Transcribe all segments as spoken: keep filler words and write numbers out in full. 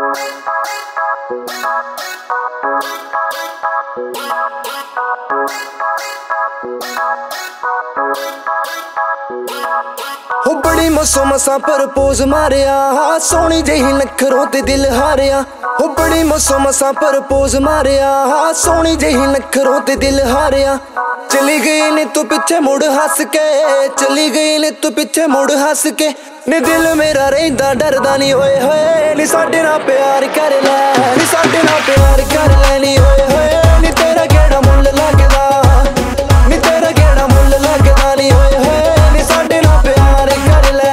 हो बड़ी मसो मसा प्रपोज मारिया, सोनी जही नखरों ते दिल हारिया। हो बड़ी मसो मसा प्रपोज मारिया, सोनी जही नखरों ते दिल हारिया। चली गई ने तू पिछे मुड़ हस के, चली गई ने तू पिछे मुड़ हस के। नी दिल मेरा रहिंदा डरदा नी होए होए, नी साडे नाल प्यार कर लै, नी साडे नाल प्यार कर लै नी होए होए। नी तेरा केड़ा मुल लगदा, नी तेरा केड़ा मुल लगदा नी होए होए। नी साडे नाल प्यार कर लै।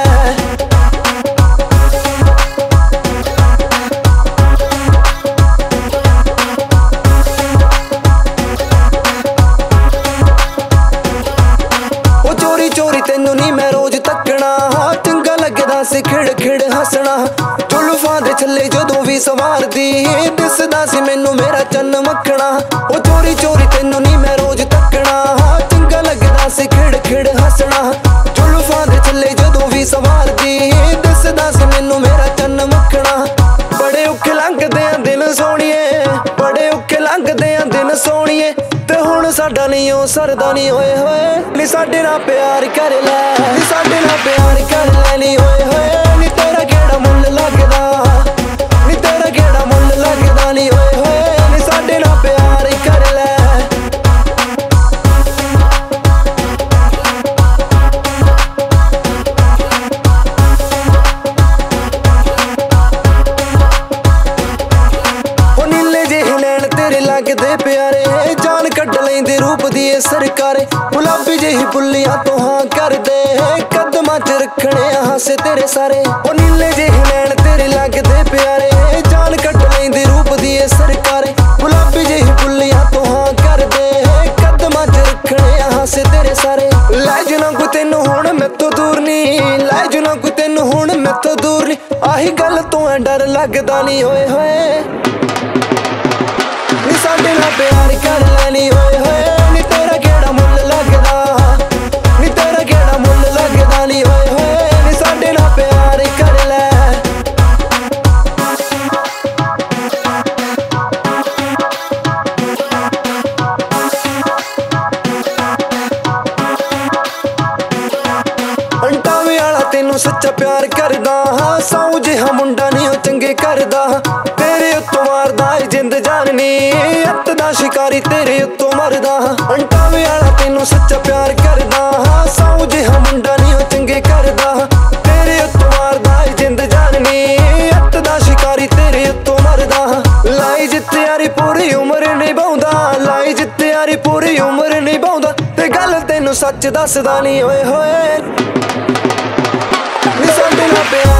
ओ चोरी चोरी तैनू नी मैं रोज तकना, चंगा लगदा सी खिड़ खिड़ हसना। जुल्फां दे छल्ले जदों भी सवारदी, दिसदा सी मैनू मेरा चन्न मक्खना। ओ चोरी चोरी तैनू नी मैं रोज तकना, चंगा लगदा सी खिड़ खिड़ हसना। जुल्फां दे छल्ले जदों भी सवारदी, दिसदा सी मैनू मेरा चन्न मक्खना। बड़े औखे लंघदे आ दिन सोहणिए, बड़े औखे लंघदे आ दिन सोहणिए। ते हुण साडा नहीं ओ सरदा नी होए होए। नी साडे नाल प्यार कर लै, नी साडे नाल प्यार कर लै नी होए होए। नी तेरा केड़ा मुल लगदा, नी तेरा केड़ा मुल लगदा नी होए होए। नी साडे नाल प्यार कर लै। ओ नीले जेहे नैन तेरे लगदे प्यारे, जान कड्ड लैंदे रूप दी सरकारे। गुलाबी जेही पुल्लियां तो हाँ कर दे, कदमां च रखने हासे तेरे सारे। ओ नीले जेहे नैन तेरे लगदे प्यारे, जान कड्ड लैंदे रूप दी सरकारे। गुलाबी जेही पुल्लियां तो हाँ कर दे, कदमां च रखने हासे तेरे सारे। लै जाना कोई तैनू हुण मैथों दूर नी, लै जाना कोई तैनू हुण मैथों दूर नी। आही गल तो ऐ डर लगदा नी होए होए। नी साडे नाल प्यार कर लै नी होए होए। नी तेरा केड़ा मुल लगदा, नी तेरा केड़ा मुल लगदा नी होए होए। नी साडे नाल प्यार कर लै। अंटावे वाला तेनू सच्चा प्यार करदा, साऊ जिहा मुंडा नी ओ चंगे करदा। तेरे उत्तों मारदा ए जिंद जाननी, अत दा शिकारी तेरे उत्तों मरदा। अंटावे वाला तेनू सच्चा प्यार करदा, साऊ जिहा मुंडा नी ओ चंगे करदा। तेरे उत्तों मारदा ए जिंद जाननी, अत दा शिकारी तेरे उत्तों मरदा। लाई जित्ते यारी पूरी उम्र निभाउंदा, लाई जित्ते यारी पूरी उम्र निभाउंदा। ते गल तेनू सच दसदा नी होए होए। नी साडे नाल प्यार